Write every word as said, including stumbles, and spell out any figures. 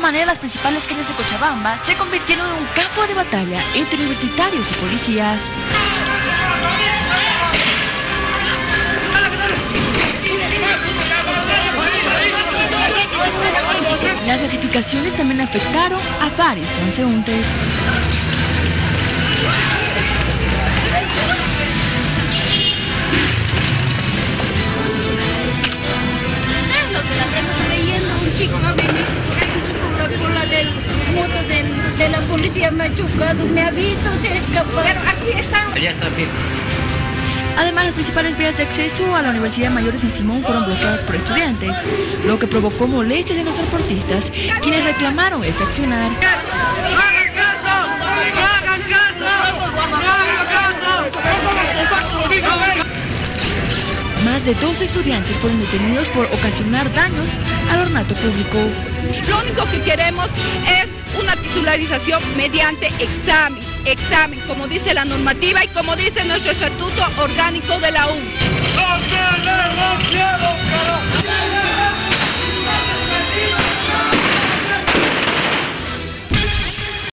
manera, las principales calles de Cochabamba se convirtieron en un campo de batalla entre universitarios y policías. Las clasificaciones también afectaron a varios transeúntes. De la policía me ha chocado, me ha visto, se escaparon, aquí están. Ya está bien. Además, las principales vías de acceso a la Universidad Mayor de San Simón fueron bloqueadas por estudiantes, lo que provocó molestias en los transportistas, quienes reclamaron este accionar. ¡Hagan caso! ¡Hagan caso! ¡Hagan caso! Más de dos estudiantes fueron detenidos por ocasionar daños al ornato público. Lo único que queremos es una titularización mediante examen, examen, como dice la normativa y como dice nuestro estatuto orgánico de la U N S.